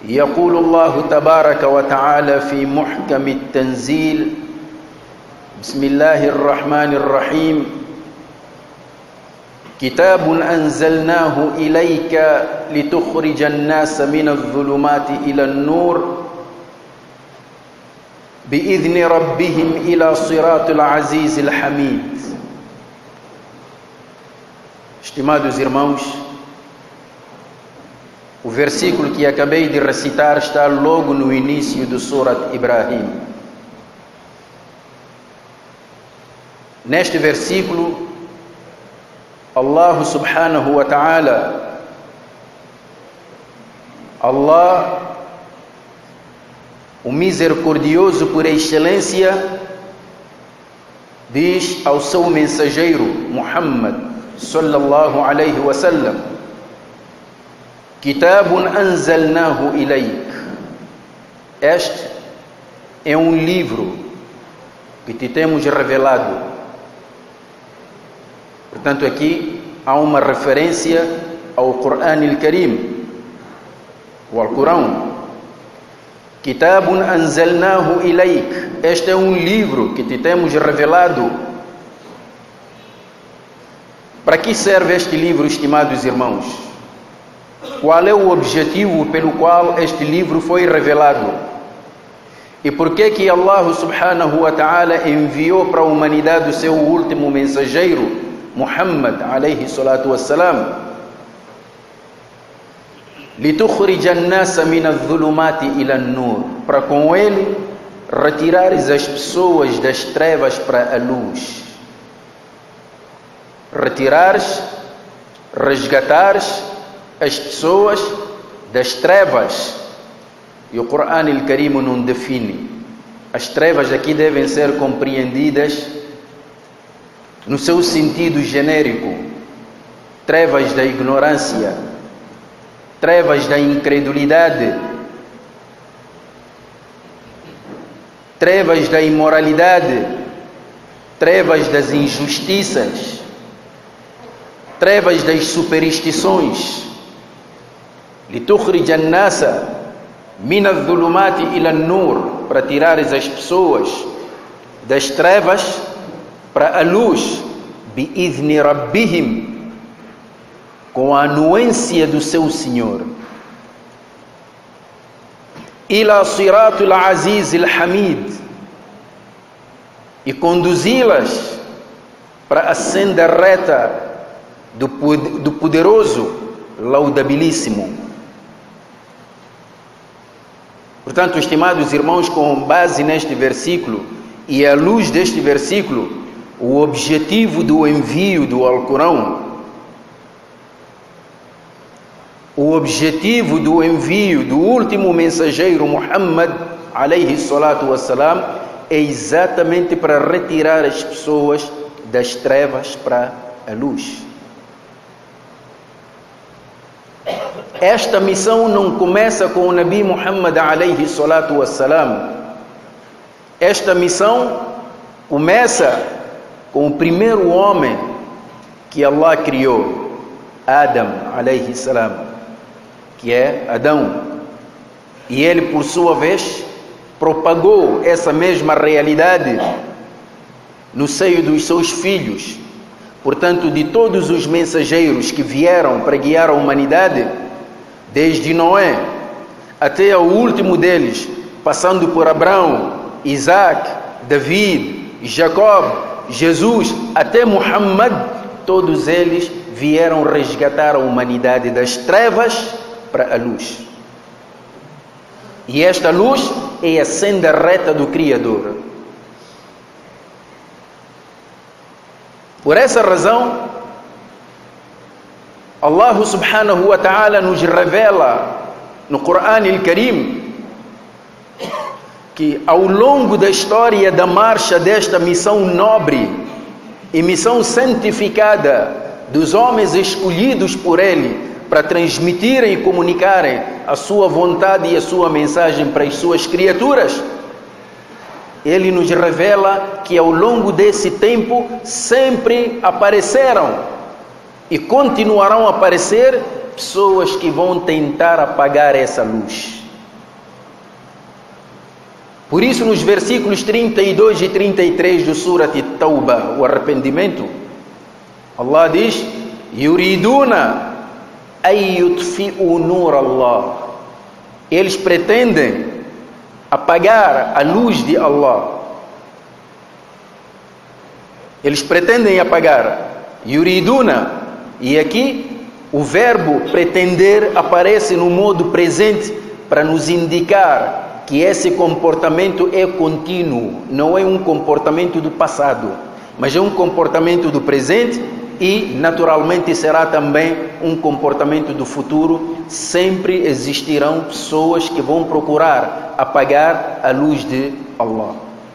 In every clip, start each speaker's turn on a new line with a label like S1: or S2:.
S1: يقول الله تبارك وتعالى في محكم التنزيل بسم الله الرحمن الرحيم كتاب أنزلناه إليك لتخرج الناس من الظلمات إلى النور بإذن ربهم إلى صراط العزيز الحميد. Estimados irmãos, o versículo que acabei de recitar está logo no início do Surat Ibrahim. Neste versículo, Allah subhanahu wa ta'ala, Allah, o misericordioso por excelência, diz ao seu mensageiro Muhammad sallallahu alayhi wa sallam: Kitabun anzalnahu ilayk. Este é um livro que te temos revelado. Portanto, aqui há uma referência ao Quran al-Karim, o Alcorão. Kitabun anzalnahu ilayk. Este é um livro que te temos revelado. Para que serve este livro, estimados irmãos? Qual é o objetivo pelo qual este livro foi revelado? E por que Allah subhanahu wa ta'ala enviou para a humanidade o seu último mensageiro, Muhammad alayhi salatu wassalam? لِتُخْرِجَ النَّاسَ مِنَ الظُّلُمَاتِ إِلَى النُّورِ. Para com ele retirares as pessoas das trevas para a luz. Retirares, resgatares as pessoas das trevas. E o Quran al-Karim não define. As trevas aqui devem ser compreendidas no seu sentido genérico: trevas da ignorância, trevas da incredulidade, trevas da imoralidade, trevas das injustiças, trevas das superstições. لِتُخْرِجَ النَّاسَ مِنَ الظُّلُمَاتِ إِلَى النُّورِ. Para tirares as pessoas das trevas para a luz. بِإِذْنِ رَبِّهِمْ. Com a anuência do seu Senhor. إِلَى صِرَاطِ الْعَزِيزِ الْحَمِيدِ. E conduzi-las para a senda reta do poderoso, laudabilíssimo. Portanto, estimados irmãos, com base neste versículo e à luz deste versículo, o objetivo do envio do Alcorão, o objetivo do envio do último mensageiro Muhammad alayhi salatu wassalam é exatamente para retirar as pessoas das trevas para a luz. Esta missão não começa com o Nabi Muhammad alayhi salatu wassalam. Esta missão começa com o primeiro homem que Allah criou, Adam alayhi salam, que é Adão. E ele, por sua vez, propagou essa mesma realidade no seio dos seus filhos. Portanto, de todos os mensageiros que vieram para guiar a humanidade, desde Noé até o último deles, passando por Abraão, Isaac, David, Jacob, Jesus, até Muhammad, todos eles vieram resgatar a humanidade das trevas para a luz. E esta luz é a senda reta do Criador. Por essa razão, Allah subhanahu wa ta'ala nos revela no Quran al-Karim que ao longo da história da marcha desta missão nobre e missão santificada dos homens escolhidos por Ele para transmitirem e comunicarem a sua vontade e a sua mensagem para as suas criaturas, Ele nos revela que ao longo desse tempo sempre apareceram e continuarão a aparecer pessoas que vão tentar apagar essa luz. Por isso, nos versículos 32 e 33 do Surat At-Tawbah, o arrependimento, Allah diz: Yuriduna ay yutfi'u nur Allah. Eles pretendem apagar a luz de Allah. Eles pretendem apagar. Yuriduna. E aqui o verbo pretender aparece no modo presente para nos indicar que esse comportamento é contínuo, não é um comportamento do passado, mas é um comportamento do presente e naturalmente será também um comportamento do futuro. Sempre existirão pessoas que vão procurar apagar a luz de Allah.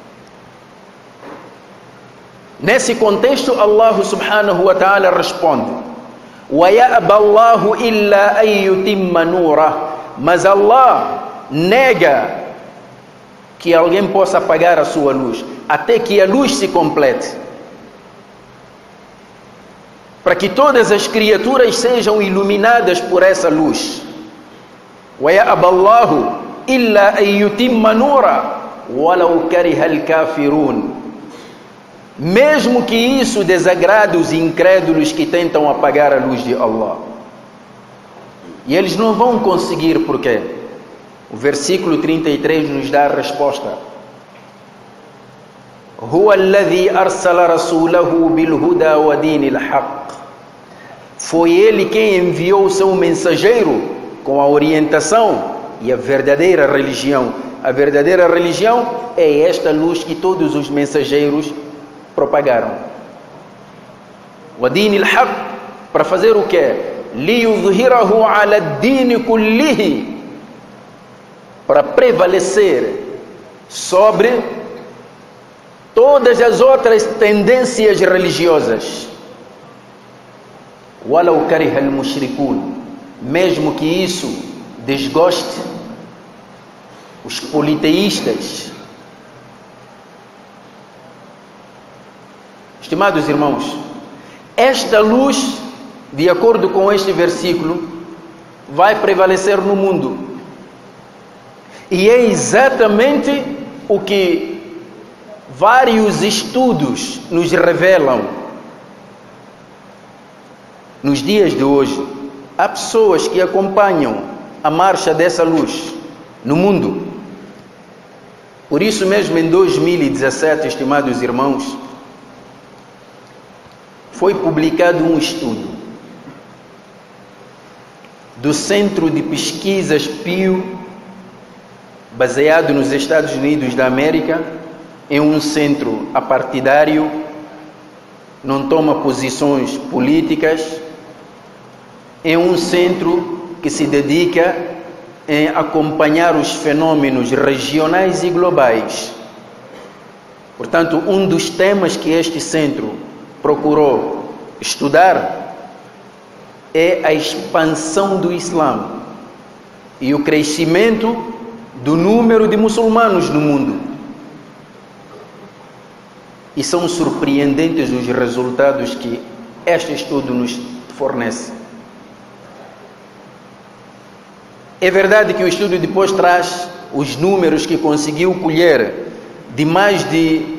S1: Nesse contexto, Allah subhanahu wa ta'ala responde: وَيَأْبَى اللَّهُ إِلَّا أَن يُتِمَّ نُورَهُ. Mas Allah nega que alguém possa apagar a sua luz, até que a luz se complete, para que todas as criaturas sejam iluminadas por essa luz. وَيَأْبَى اللَّهُ إِلَّا أَن يُتِمَّ نُورَهُ وَلَوْ كَرِهَ الْكَافِرُونَ. Mesmo que isso desagrade os incrédulos que tentam apagar a luz de Allah. E eles não vão conseguir, por quê? O versículo 33 nos dá a resposta. هو الذي أرسل رسوله بالهدى ودين الحق. Foi ele quem enviou o seu mensageiro com a orientação e a verdadeira religião. A verdadeira religião é esta luz que todos os mensageiros propagaram. ودين الحق, para fazer o quê? ليظهره على الدين كله, para prevalecer sobre todas as outras tendências religiosas. وَلَوْ كَرِهَ الْمُشْرِكُونَ. Mesmo que isso desgoste os politeístas. Estimados irmãos, esta luz, de acordo com este versículo, vai prevalecer no mundo. E é exatamente o que vários estudos nos revelam. Nos dias de hoje, há pessoas que acompanham a marcha dessa luz no mundo. Por isso mesmo, em 2017, estimados irmãos, foi publicado um estudo do Centro de Pesquisas Pew, baseado nos Estados Unidos da América, em um centro apartidário, não toma posições políticas, é um centro que se dedica a acompanhar os fenômenos regionais e globais. Portanto, um dos temas que este centro procurou estudar é a expansão do Islã e o crescimento do número de muçulmanos no mundo. E são surpreendentes os resultados que este estudo nos fornece. É verdade que o estudo depois traz os números que conseguiu colher de mais de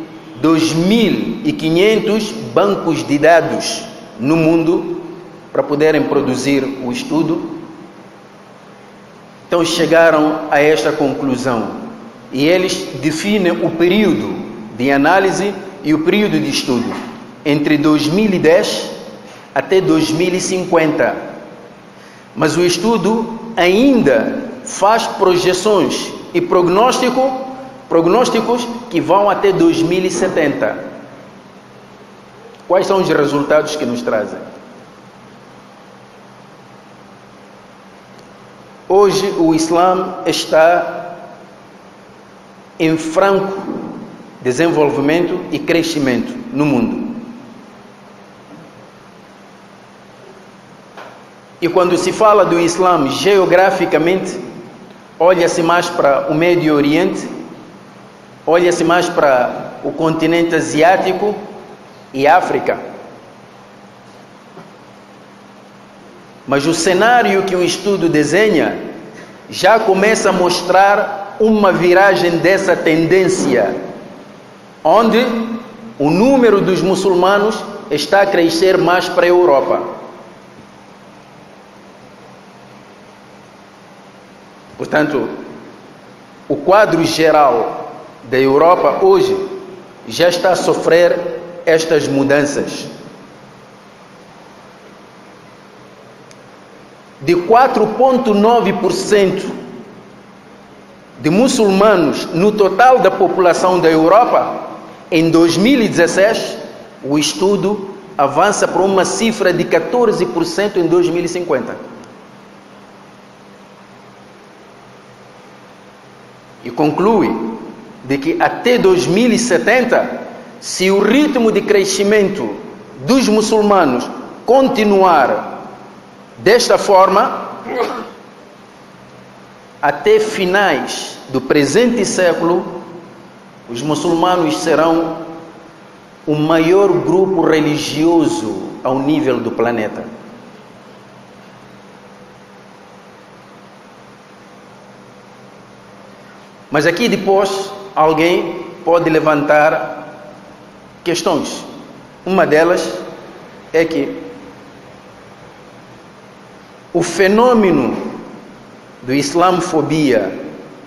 S1: 2.500 bancos de dados no mundo para poderem produzir o estudo. Então chegaram a esta conclusão e eles definem o período de análise e o período de estudo entre 2010 até 2050. Mas o estudo ainda faz projeções e prognósticos que vão até 2070. Quais são os resultados que nos trazem? Hoje o Islã está em franco desenvolvimento e crescimento no mundo. E quando se fala do Islã geograficamente, olha-se mais para o Médio Oriente, olha-se mais para o continente asiático e África. Mas o cenário que o estudo desenha já começa a mostrar uma viragem dessa tendência, onde o número dos muçulmanos está a crescer mais para a Europa. Portanto, o quadro geral da Europa hoje já está a sofrer estas mudanças. De 4,9% de muçulmanos no total da população da Europa, em 2016, o estudo avança para uma cifra de 14% em 2050. E conclui de que até 2070, se o ritmo de crescimento dos muçulmanos continuar desta forma, até finais do presente século, os muçulmanos serão o maior grupo religioso ao nível do planeta. Mas aqui depois alguém pode levantar questões. Uma delas é que o fenômeno do islamofobia,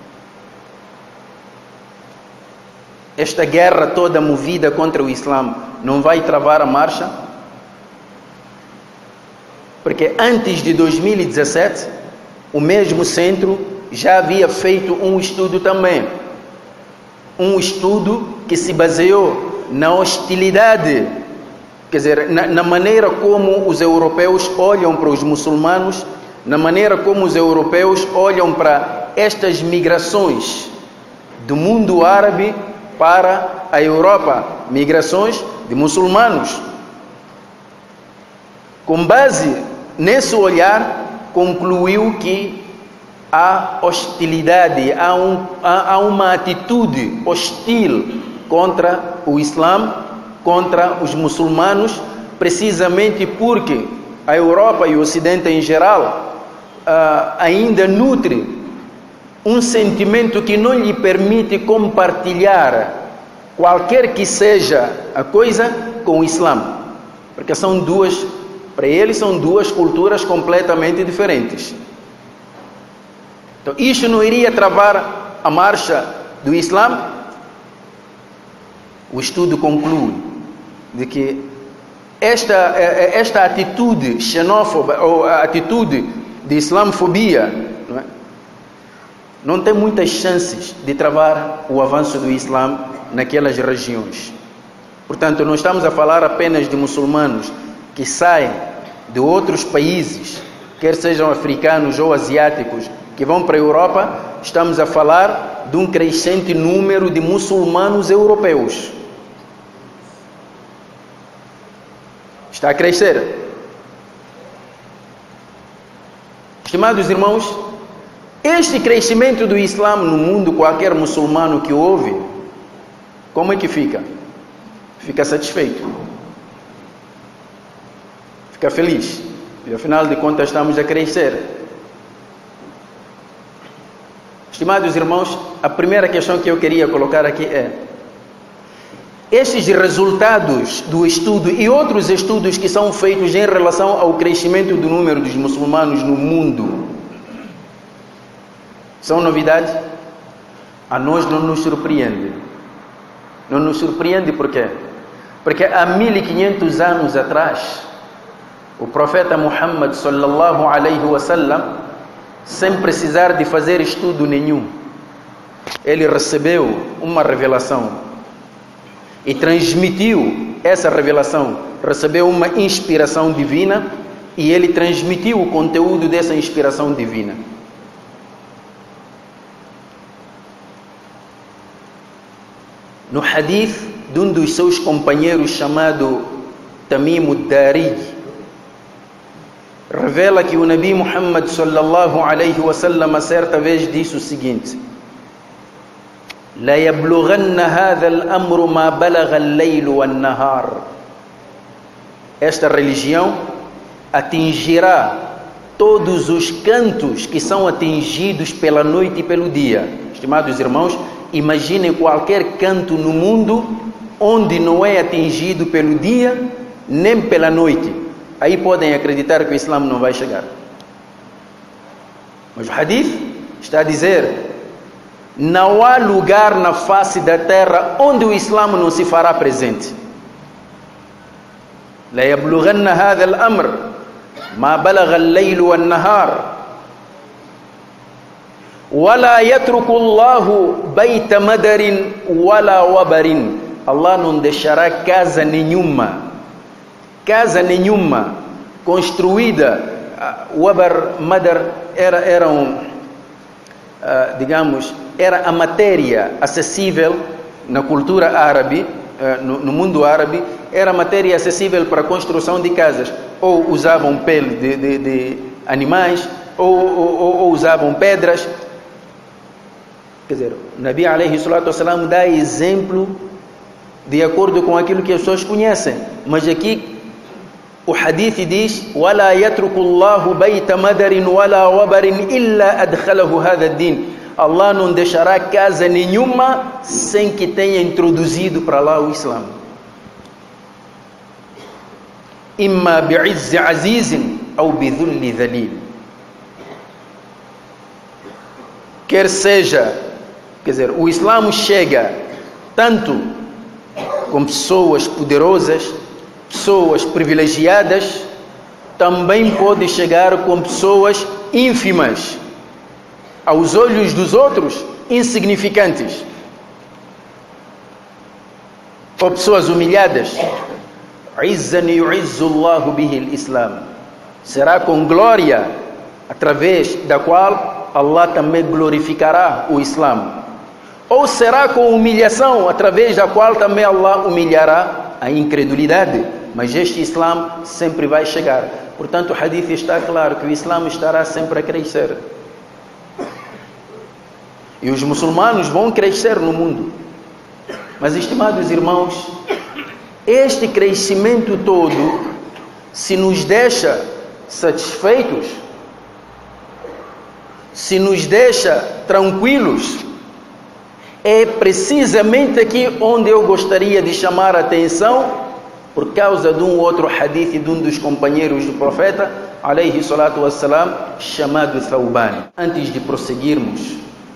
S1: esta guerra toda movida contra o Islã, não vai travar a marcha? Porque antes de 2017, o mesmo centro já havia feito um estudo também. Um estudo que se baseou na hostilidade, quer dizer, na maneira como os europeus olham para os muçulmanos, na maneira como os europeus olham para estas migrações do mundo árabe para a Europa, migrações de muçulmanos. Com base nesse olhar, concluiu que há hostilidade, há uma atitude hostil contra o Islã, contra os muçulmanos, precisamente porque a Europa e o Ocidente em geral ainda nutre um sentimento que não lhe permite compartilhar qualquer que seja a coisa com o Islã, porque para eles são duas culturas completamente diferentes. Então, isto não iria travar a marcha do Islã? O estudo conclui de que esta atitude xenófoba, ou a atitude de islamofobia, não tem muitas chances de travar o avanço do Islã naquelas regiões. Portanto, não estamos a falar apenas de muçulmanos que saem de outros países, quer sejam africanos ou asiáticos, que vão para a Europa. Estamos a falar de um crescente número de muçulmanos europeus. Está a crescer. Estimados irmãos, este crescimento do Islã no mundo, qualquer muçulmano que ouve, como é que fica? Fica satisfeito. Fica feliz. E afinal de contas estamos a crescer. Estimados irmãos, a primeira questão que eu queria colocar aqui é: estes resultados do estudo e outros estudos que são feitos em relação ao crescimento do número dos muçulmanos no mundo são novidades? A nós não nos surpreende. Não nos surpreende por quê? Porque há 1500 anos atrás, o profeta Muhammad sallallahu alaihi wasallam, sem precisar de fazer estudo nenhum, ele recebeu uma revelação e transmitiu essa revelação, recebeu uma inspiração divina e ele transmitiu o conteúdo dessa inspiração divina. No hadith de um dos seus companheiros chamado Tamim ad-Dari, revela que o Nabi Muhammad sallallahu alaihi wasallam certa vez disse o seguinte: La yablughanna hadha al-amru ma balagha al-layl wan-nahar. Esta religião atingirá todos os cantos que são atingidos pela noite e pelo dia. Estimados irmãos, imaginem qualquer canto no mundo onde não é atingido pelo dia nem pela noite. Aí podem acreditar que o Islã não vai chegar. Mas o hadith está a dizer: não há lugar na face da terra onde o Islã não se fará presente. La yablughanna hadha al-amr ma balagha al-layl wan-nahar wala yatruku Allahu bayta madarin wala wabarin. Allah não deixará casa nenhuma construída. Wabar, madar era era a matéria acessível na cultura árabe, no mundo árabe, era matéria acessível para a construção de casas. Ou usavam pele de animais, ou usavam pedras. Quer dizer, o Nabi alayhi salatu wassalam dá exemplo de acordo com aquilo que as pessoas conhecem. Mas aqui o hadith diz: وَلَا يَتْرُكُ اللَّهُ بَيْتَ مَدَرٍ وَلَا وَبَرٍ إِلَّا أَدْخَلَهُ هَذَا الدِّينِ. Allah não deixará casa nenhuma sem que tenha introduzido para lá o Islã. إِمَّا بِعِزِّ عَزِيزٍ أَوْ بِذُلِّ ذَلِيلٍ. Quer seja, quer dizer, o Islã chega tanto com pessoas poderosas, pessoas privilegiadas, também pode chegar com pessoas ínfimas, aos olhos dos outros insignificantes, ou pessoas humilhadas. Izzan yu'izzu Allahu bihi al-Islam. Será com glória através da qual Allah também glorificará o Islã. Ou será com humilhação através da qual também Allah humilhará a incredulidade. Mas este Islã sempre vai chegar. Portanto, o hadith está claro que o Islã estará sempre a crescer. E os muçulmanos vão crescer no mundo. Mas, estimados irmãos, este crescimento todo, se nos deixa satisfeitos, se nos deixa tranquilos, é precisamente aqui onde eu gostaria de chamar a atenção, por causa de um outro hadith de um dos companheiros do profeta, alayhi salatu wassalam, chamado Thawban. Antes de prosseguirmos,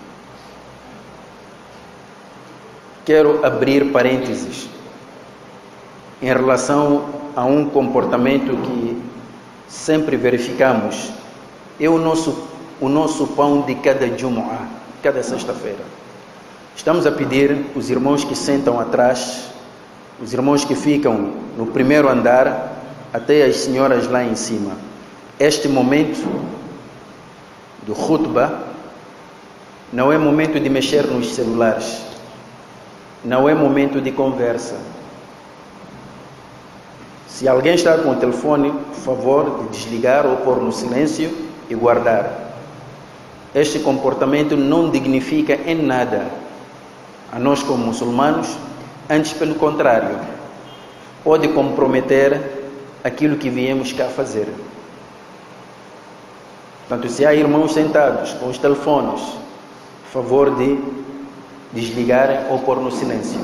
S1: quero abrir parênteses em relação a um comportamento que sempre verificamos. É o nosso pão de cada Jumu'ah, cada sexta-feira. Estamos a pedir os irmãos que sentam atrás, os irmãos que ficam no primeiro andar, até as senhoras lá em cima. Este momento do khutbah não é momento de mexer nos celulares, não é momento de conversa. Se alguém está com o telefone, por favor, de desligar ou pôr no silêncio e guardar. Este comportamento não dignifica em nada a nós como muçulmanos, antes pelo contrário, pode comprometer aquilo que viemos cá fazer. Portanto, se há irmãos sentados com os telefones, por favor de desligarem ou pôr no silêncio.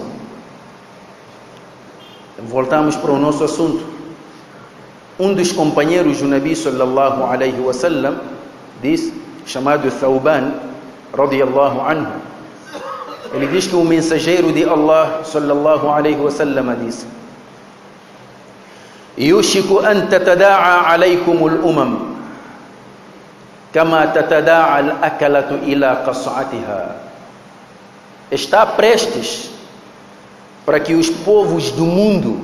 S1: Voltamos para o nosso assunto. Um dos companheiros do Nabi sallallahu alaihi wasallam diz, chamado Thawban radiyallahu anhu, ele diz que o mensageiro de Allah sallallahu alaihi wasallam disse: yushiku an tatada'a alaykum al-umam kama tatada'a al-akalatu ila qas'atiha. Está prestes para que os povos do mundo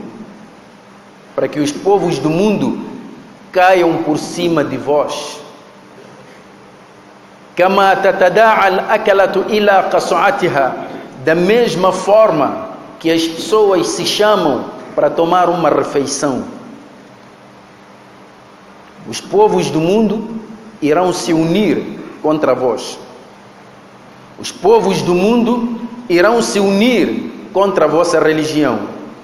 S1: caiam por cima de vós. Kama tatada'a al-akalatu ila qas'atiha, da mesma forma que as pessoas se chamam para tomar uma refeição. Os povos do mundo irão se unir contra vós. Os povos do mundo irão se unir contra a vossa religião.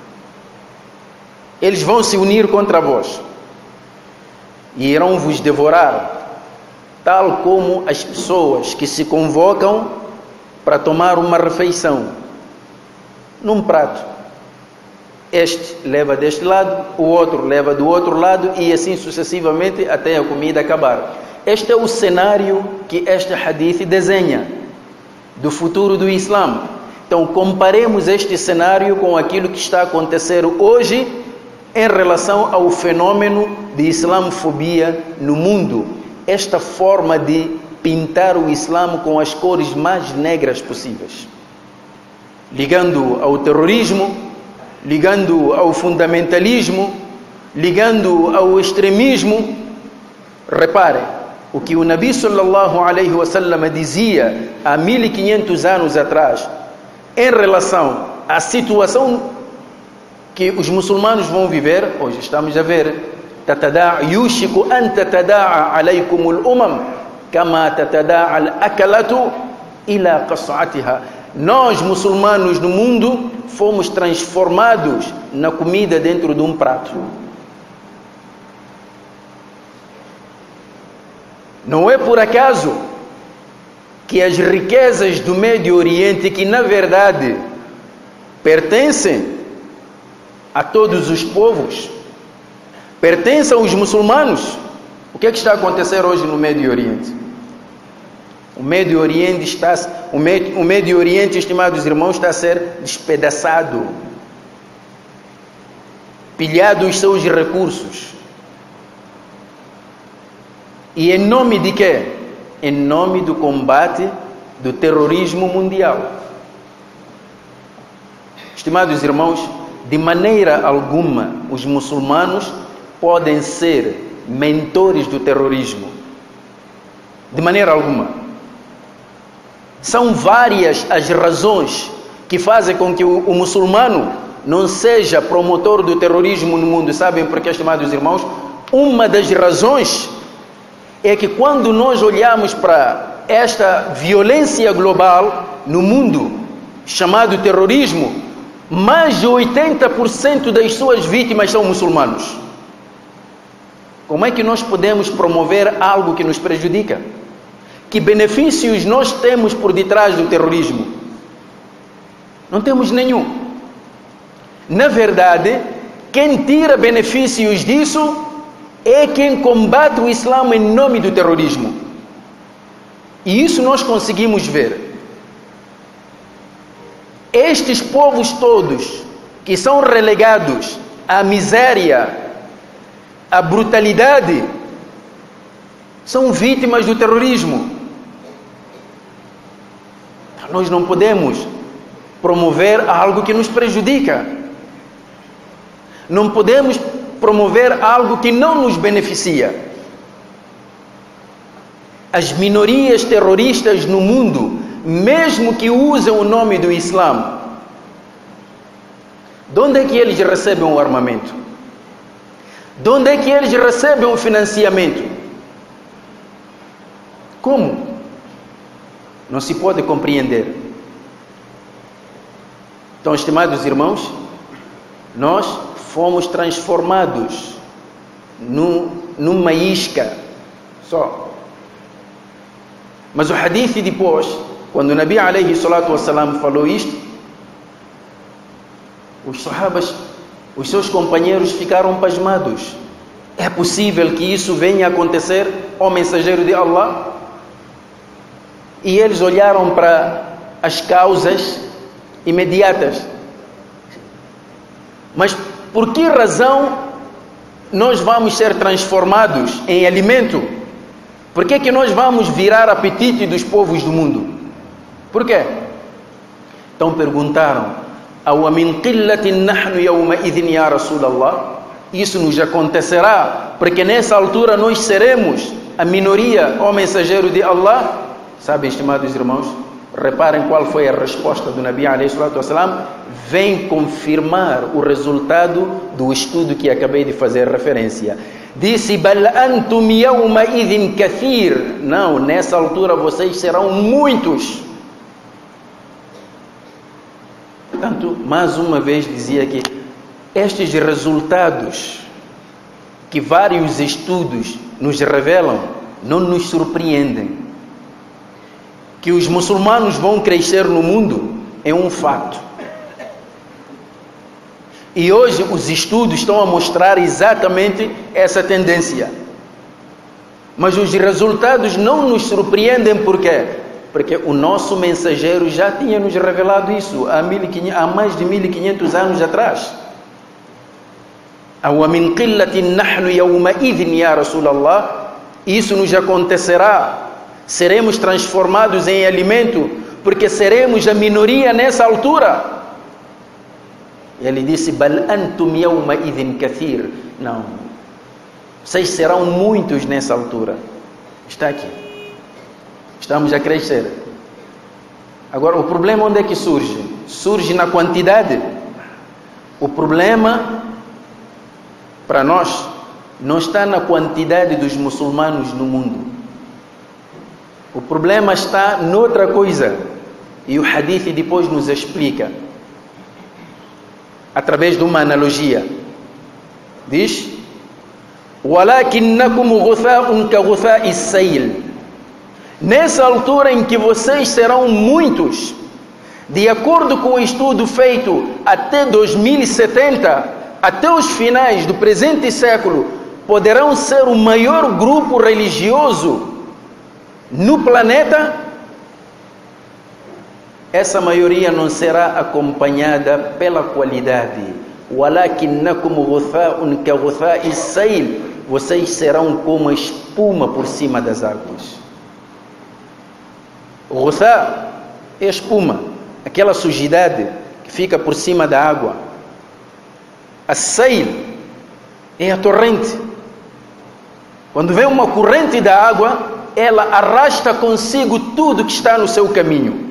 S1: Eles vão se unir contra vós e irão vos devorar, tal como as pessoas que se convocam para tomar uma refeição num prato. Este leva deste lado, o outro leva do outro lado e assim sucessivamente até a comida acabar. Este é o cenário que este hadith desenha do futuro do Islã. Então comparemos este cenário com aquilo que está acontecendo hoje em relação ao fenômeno de islamofobia no mundo. Esta forma de pintar o Islã com as cores mais negras possíveis, ligando ao terrorismo, ligando ao fundamentalismo, ligando ao extremismo. Reparem, o que o Nabi sallallahu alaihi wasallam dizia há 1500 anos atrás em relação à situação que os muçulmanos vão viver, hoje estamos a ver, yushiku an tatada'a alaykum al-umam kama tatada'a al-akalatu ila qas'atiha. Nós, muçulmanos no mundo, fomos transformados na comida dentro de um prato. Não é por acaso que as riquezas do Médio Oriente, que na verdade pertencem a todos os povos, pertencem aos muçulmanos. O que é que está a acontecer hoje no Médio Oriente? O Médio Oriente, estimados irmãos, está a ser despedaçado, pilhado os seus recursos. E em nome de quê? Em nome do combate do terrorismo mundial. Estimados irmãos, de maneira alguma os muçulmanos podem ser mentores do terrorismo. De maneira alguma. São várias as razões que fazem com que o muçulmano não seja promotor do terrorismo no mundo. Sabem por quê, estimados irmãos? Uma das razões é que quando nós olhamos para esta violência global no mundo, chamado terrorismo, mais de 80% das suas vítimas são muçulmanos. Como é que nós podemos promover algo que nos prejudica? Que benefícios nós temos por detrás do terrorismo? Não temos nenhum. Na verdade, quem tira benefícios disso é quem combate o Islã em nome do terrorismo. E isso nós conseguimos ver. Estes povos todos que são relegados à miséria, à brutalidade, são vítimas do terrorismo. Nós não podemos promover algo que nos prejudica. Não podemos promover algo que não nos beneficia. As minorias terroristas no mundo, mesmo que usem o nome do Islã, de onde é que eles recebem o armamento? De onde é que eles recebem o financiamento? Como? Não se pode compreender. Então, estimados irmãos, nós fomos transformados numa isca só. Mas o hadith depois, quando o Nabi alayhi salatu wassalam falou isto, os sahabas, os seus companheiros ficaram pasmados. É possível que isso venha a acontecer, ó mensageiro de Allah? E eles olharam para as causas imediatas. Mas por que razão nós vamos ser transformados em alimento? Por que nós vamos virar apetite dos povos do mundo? Por quê? Então perguntaram: "Aw min qillatin nahnu yawma idhin ya Rasulallah?" Isso nos acontecerá porque nessa altura nós seremos a minoria, ó mensageiro de Allah? Sabem, estimados irmãos, reparem qual foi a resposta do Nabi alayhi salatu wassalam. Vem confirmar o resultado do estudo que acabei de fazer referência. Disse: "Bal antum yawma idhin kathir." Não, nessa altura vocês serão muitos. Portanto, mais uma vez dizia que estes resultados que vários estudos nos revelam não nos surpreendem. que os muçulmanos vão crescer no mundo é um fato. E hoje os estudos estão a mostrar exatamente essa tendência. Mas os resultados não nos surpreendem, por quê? Porque o nosso mensageiro já tinha nos revelado isso há mais de 1500 anos atrás. وَمِنْ قِلَّةٍ نَحْنُ يَوْمَئِذٍ يَا رَسُولَ اللَّهِ. Isso nos acontecerá. Seremos transformados em alimento, porque seremos a minoria nessa altura. Ele disse: بَلْ أَنْتُمْ يَوْمَئِذٍ كَثِيرٌ. Não, vocês serão muitos nessa altura. Está aqui. Estamos a crescer. Agora, o problema onde é que surge? Surge na quantidade. O problema para nós não está na quantidade dos muçulmanos no mundo. O problema está noutra coisa. E o hadith depois nos explica, através de uma analogia. Diz: وَلَكِنَّكُمْ غُثَاءٌ كَغُثَاءِ السَّيْلِ. Nessa altura em que vocês serão muitos, de acordo com o estudo feito até 2070, até os finais do presente século, poderão ser o maior grupo religioso no planeta. Essa maioria não será acompanhada pela qualidade. وَلَكِنَّكُمْ غُثَاءٌ كَغُثَاءِ السَّيْلِ. Vocês serão como a espuma por cima das águas. O ghuthā é espuma, aquela sujidade que fica por cima da água. A sayl é a torrente. Quando vem uma corrente da água, ela arrasta consigo tudo que está no seu caminho.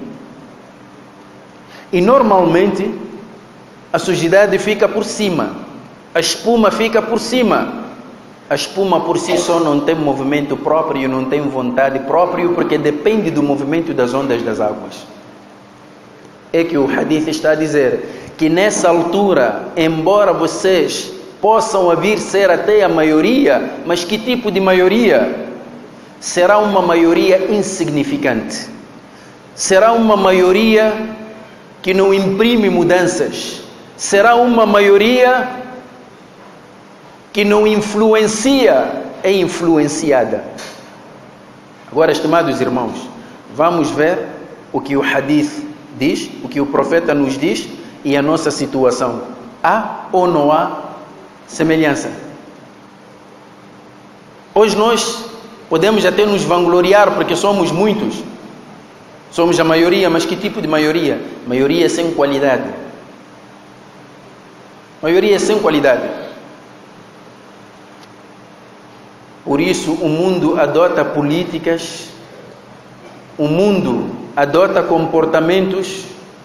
S1: E normalmente a sujidade fica por cima, a espuma fica por cima. A espuma por si só não tem movimento próprio, não tem vontade própria, porque depende do movimento das ondas das águas. É que o hadith está a dizer que nessa altura, embora vocês possam vir ser até a maioria, mas que tipo de maioria? Será uma maioria insignificante. Será uma maioria que não imprime mudanças. Será uma maioria que não influencia, é influenciada. Agora, estimados irmãos, vamos ver o que o hadith diz, o que o profeta nos diz e a nossa situação. Há ou não há semelhança? Hoje nós podemos até nos vangloriar porque somos muitos, somos a maioria, mas que tipo de maioria? Maioria sem qualidade. Maioria sem qualidade. Por isso o mundo adota políticas, o mundo adota comportamentos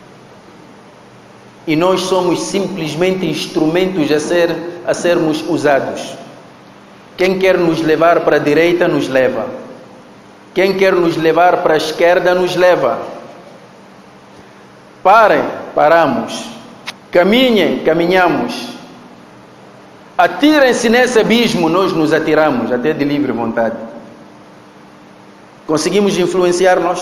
S1: e nós somos simplesmente instrumentos a sermos usados. Quem quer nos levar para a direita, nos leva. Quem quer nos levar para a esquerda, nos leva. Parem, paramos. Caminhem, caminhamos. Atirem-se nesse abismo, nós nos atiramos, até de livre vontade. Conseguimos influenciar nós?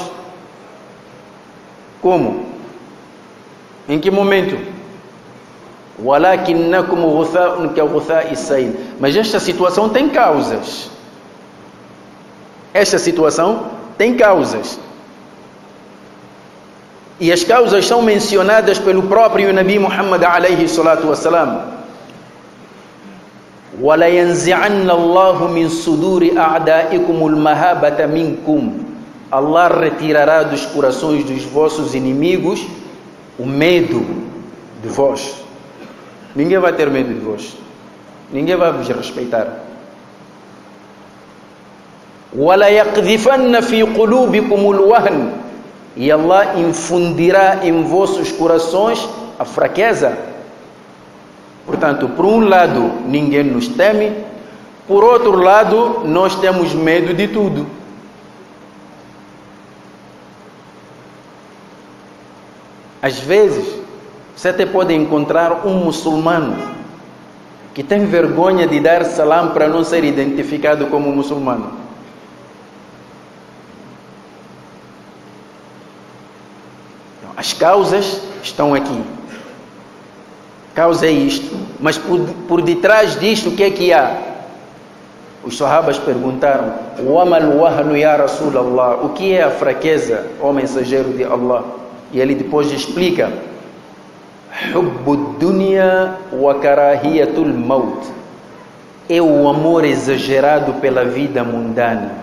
S1: Como? Em que momento? وَلَكِنَّكُمْ غُثَاءٌ كَغُثَاءِ السَّيْلِ. Mas esta situação tem causas. Esta situação tem causas. E as causas são mencionadas pelo próprio Nabi Muhammad alayhi salatu wassalam. وَلَيَنْزِعَنَّ اللَّهُ مِنْ صُدُورِ أَعْدَائِكُمُ الْمَهَابَةَ مِنْكُمْ. Allah retirará dos corações dos vossos inimigos o medo de vós. Ninguém vai ter medo de vós. Ninguém vai vos respeitar. وَلَيَقْذِفَنَّ فِي قُلُوبِكُمُ الْوَهْنَ. E Allah infundirá em vossos corações a fraqueza. Portanto, por um lado, ninguém nos teme. Por outro lado, nós temos medo de tudo. Às vezes, você até pode encontrar um muçulmano que tem vergonha de dar salam para não ser identificado como muçulmano. causas estão aqui. Causa é isto. Mas por detrás disto, o que é que há? Os sahabas perguntaram: "Wamal wahnu ya Rasulallah?" O que é a fraqueza, ó mensageiro de Allah? E ele depois explica: "Hubbud dunya wa karahiyatul maut." É o amor exagerado pela vida mundana.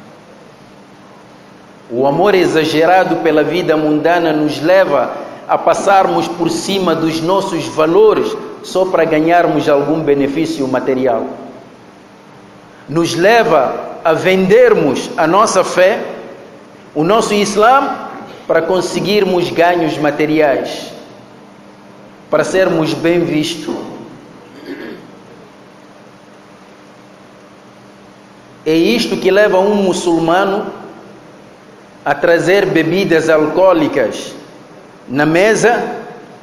S1: O amor exagerado pela vida mundana nos leva a passarmos por cima dos nossos valores só para ganharmos algum benefício material. Nos leva a vendermos a nossa fé, o nosso Islã, para conseguirmos ganhos materiais, para sermos bem vistos. É isto que leva um muçulmano a trazer bebidas alcoólicas na mesa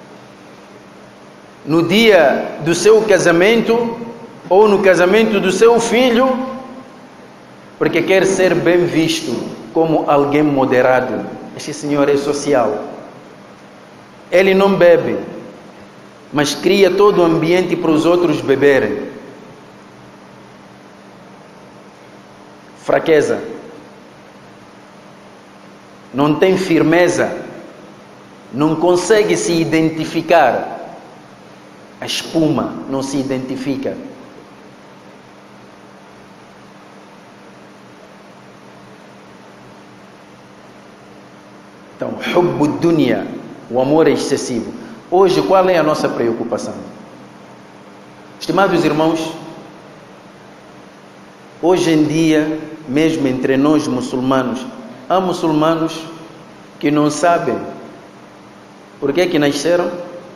S1: no dia do seu casamento ou no casamento do seu filho, porque quer ser bem visto como alguém moderado. Este senhor é social. Ele não bebe, mas cria todo o ambiente para os outros beberem. Fraqueza. Não tem firmeza. Não consegue se identificar. A espuma não se identifica. Então, hubbud dunya, o amor é excessivo. Hoje, qual é a nossa preocupação? Estimados irmãos, hoje em dia, mesmo entre nós muçulmanos, há muçulmanos que não sabem por que nasceram,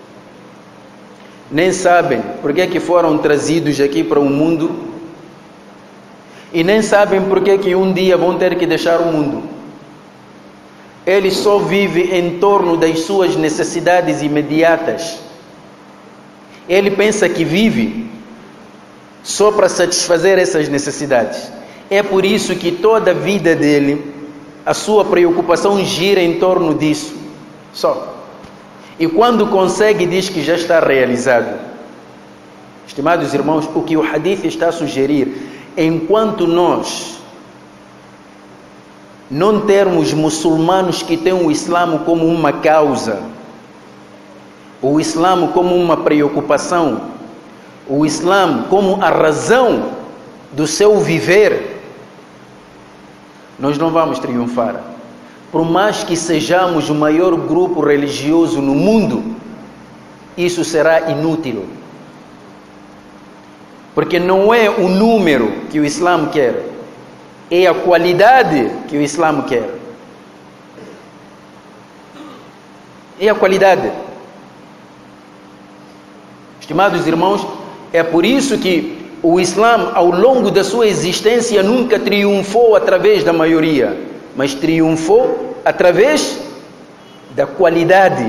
S1: nem sabem por que foram trazidos aqui para o mundo, e nem sabem por que um dia vão ter que deixar o mundo. Ele só vive em torno das suas necessidades imediatas. Ele pensa que vive só para satisfazer essas necessidades. É por isso que toda a vida dele, a sua preocupação gira em torno disso. Só. E quando consegue, diz que já está realizado. Estimados irmãos, o que o hadith está a sugerir, enquanto nós não termos muçulmanos que têm o Islã como uma causa, o Islã como uma preocupação, o Islã como a razão do seu viver, nós não vamos triunfar. Por mais que sejamos o maior grupo religioso no mundo, isso será inútil. Porque não é o número que o Islã quer, é a qualidade que o Islã quer. É a qualidade. Estimados irmãos, é por isso que o Islã, ao longo da sua existência, nunca triunfou através da maioria, mas triunfou através da qualidade.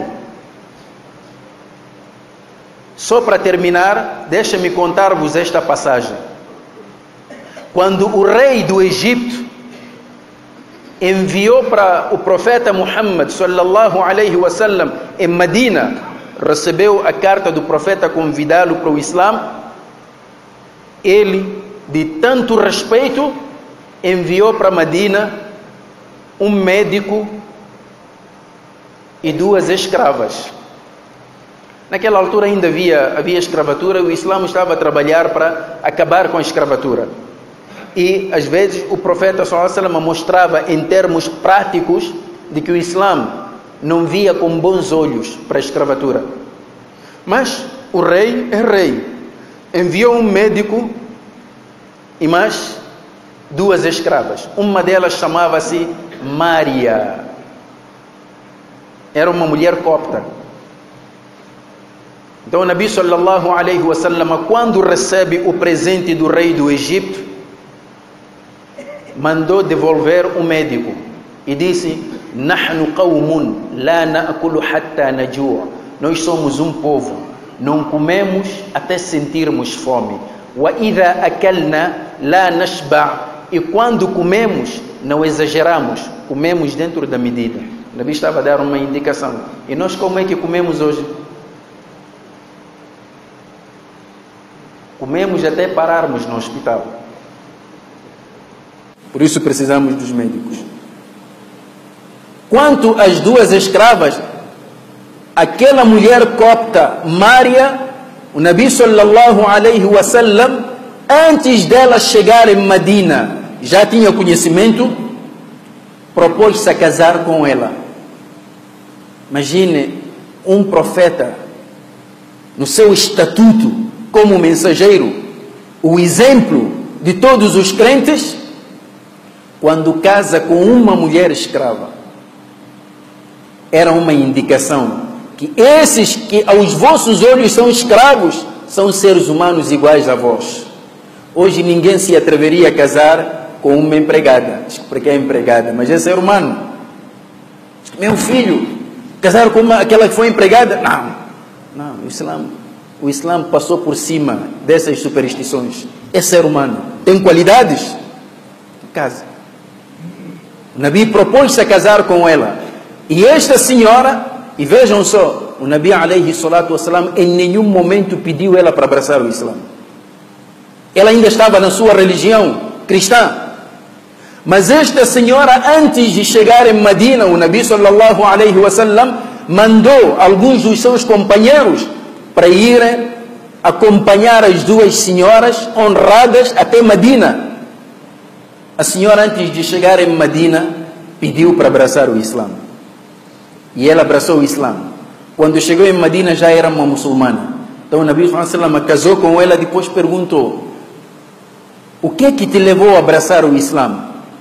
S1: Só para terminar, deixa-me contar-vos esta passagem. Quando o rei do Egito enviou para o profeta Muhammad sallallahu alaihi wasallam em Medina, recebeu a carta do profeta convidá-lo para o Islã, ele, de tanto respeito, enviou para Medina um médico e 2 escravas. Naquela altura ainda havia escravatura, o Islã estava a trabalhar para acabar com a escravatura. E às vezes o profeta sallallahu alaihi wasallam mostrava em termos práticos de que o Islã não via com bons olhos para a escravatura. Mas o rei é rei. Enviou um médico e mais 2 escravas. Uma delas chamava-se Maria. Era uma mulher copta. Então o Nabi sallallahu alaihi wasallam, quando recebe o presente do rei do Egito, mandou devolver o médico e disse: "Nahnu qawmun la na'kulu hatta najua." Nós somos um povo, não comemos até sentirmos fome. "Wa idha akalna la nashba." E quando comemos, não exageramos, comemos dentro da medida. O Nabi estava a dar uma indicação. E nós como é que comemos hoje? Comemos até pararmos no hospital. Por isso precisamos dos médicos. Quanto às duas escravas, aquela mulher copta, Mária, o Nabi sallallahu alaihi wasallam, antes dela chegar em Medina, já tinha conhecimento, propôs-se a casar com ela. Imagine um profeta, no seu estatuto como mensageiro, o exemplo de todos os crentes, quando casa com uma mulher escrava. Era uma indicação que esses que aos vossos olhos são escravos, são seres humanos iguais a vós. Hoje ninguém se atreveria a casar com uma empregada, porque é empregada, mas é ser humano. Meu filho, casar com aquela que foi empregada? Não, o Islã passou por cima dessas superstições. É ser humano, tem qualidades, casa. O Nabi propôs-se a casar com ela. E esta senhora, e vejam só, o Nabi alayhi salatu wassalam em nenhum momento pediu ela para abraçar o Islã. Ela ainda estava na sua religião cristã. Mas esta senhora, antes de chegar em Medina, o Nabi sallallahu alayhi wasallam mandou alguns dos seus companheiros para irem acompanhar as duas senhoras honradas até Medina. A senhora, antes de chegar em Medina, pediu para abraçar o Islã. E ela abraçou o Islã. Quando chegou em Medina, já era uma muçulmana. Então o Nabi sallallahu alaihi wasallam casou com ela, depois perguntou: o que é que te levou a abraçar o Islã?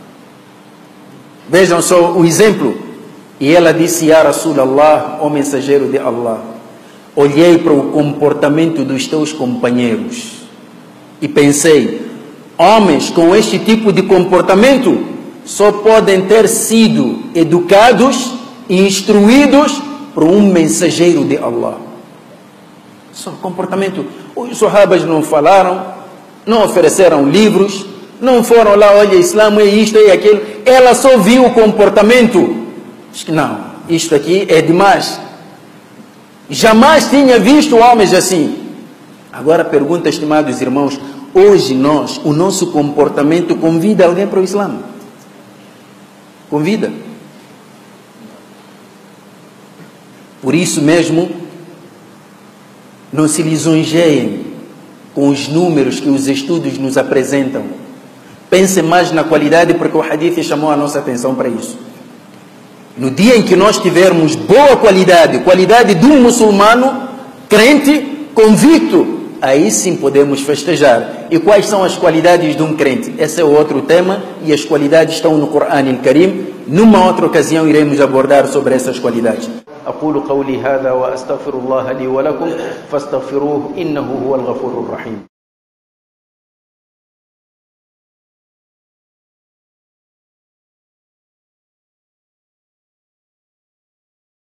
S1: Vejam só o exemplo. E ela disse: Ya Rasulallah, ó mensageiro de Allah, olhei para o comportamento dos teus companheiros e pensei, homens com este tipo de comportamento só podem ter sido educados e instruídos por um mensageiro de Allah. Só comportamento. Os sahabas não falaram, não ofereceram livros, não foram lá, olha, Islã é isto e aquilo. Ela só viu o comportamento. Diz que não, isto aqui é demais. Jamais tinha visto homens assim. Agora pergunta, estimados irmãos, hoje nós, o nosso comportamento convida alguém para o Islã? Convida. Por isso mesmo, não se lisonjeiem com os números que os estudos nos apresentam. Pensem mais na qualidade, porque o hadith chamou a nossa atenção para isso. No dia em que nós tivermos boa qualidade de um muçulmano crente, convicto, aí sim podemos festejar. E quais são as qualidades de um crente? Esse é outro tema e as qualidades estão no Corão Al-Karim. Numa outra ocasião iremos abordar sobre essas qualidades. أقول قولي هذا وأستغفر الله لي ولكم فاستغفروه إنه هو الغفور الرحيم.